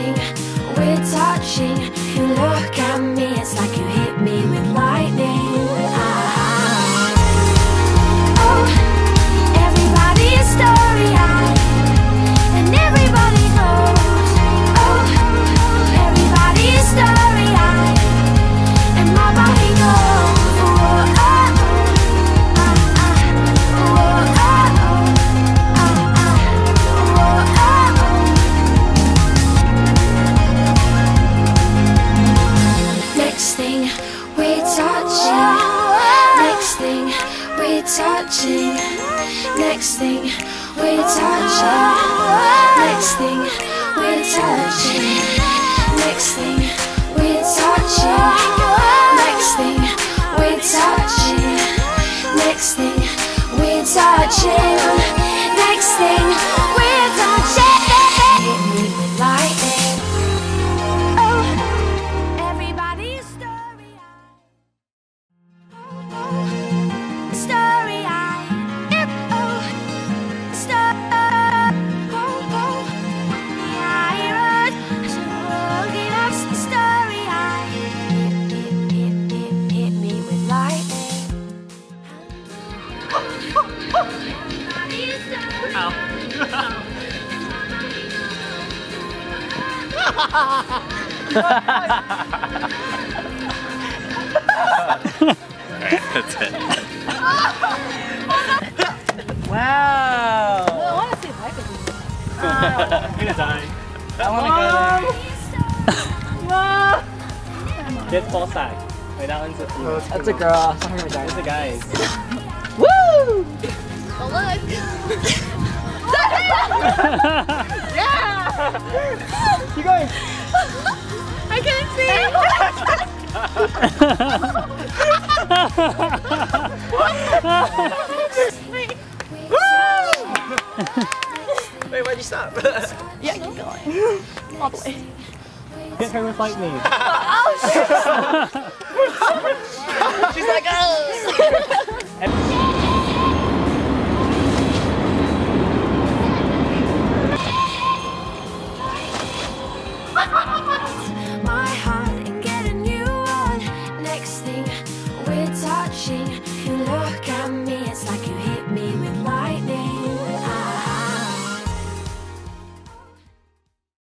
thing, we're touching. You look at me, it's like you hit me with lightning. Oh, everybody's starry-eyed, and everybody knows. Oh, everybody's starry-eyed, and my body goes. Next thing we're touching. Next thing we're touching. Next thing we're touching. Next thing we're touching. Next thing we're touching. Next thing we're touching. Next thing we're touching. Next thing we're touching. Hit me with lightning. Oh, everybody's starry-eyed. Starry-eyed. Oh, starry-eyed. Hit me with lightning. Ow. That's it. Wow! I want to see if I can do this. I'm gonna die. I want to go there. Get ball sack. Wait, that one's a female. That's a girl. It's a guy. Woo! Oh, look! Yeah! Keep going. I can't see! Wait, why'd you stop? Yeah, keep going. All the way. Hit her with lightning. Oh, shit! She's like, oh!